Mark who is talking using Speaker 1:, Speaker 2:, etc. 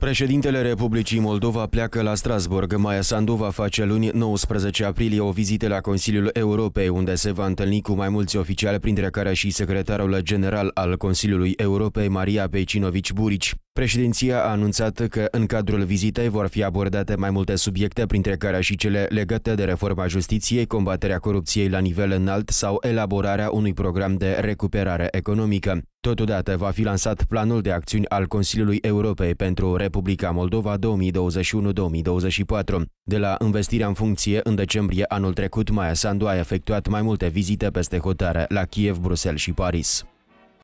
Speaker 1: Președintele Republicii Moldova pleacă la Strasbourg. Maia Sandu va face luni 19 aprilie o vizită la Consiliul Europei, unde se va întâlni cu mai mulți oficiali, printre care și secretarul general al Consiliului Europei, Maria Pejcinovici-Burici. Președinția a anunțat că în cadrul vizitei vor fi abordate mai multe subiecte, printre care și cele legate de reforma justiției, combaterea corupției la nivel înalt sau elaborarea unui program de recuperare economică. Totodată va fi lansat planul de acțiuni al Consiliului Europei pentru Republica Moldova 2021-2024. De la investirea în funcție în decembrie anul trecut, Maia Sandu a efectuat mai multe vizite peste hotare la Kiev, Bruxelles și Paris.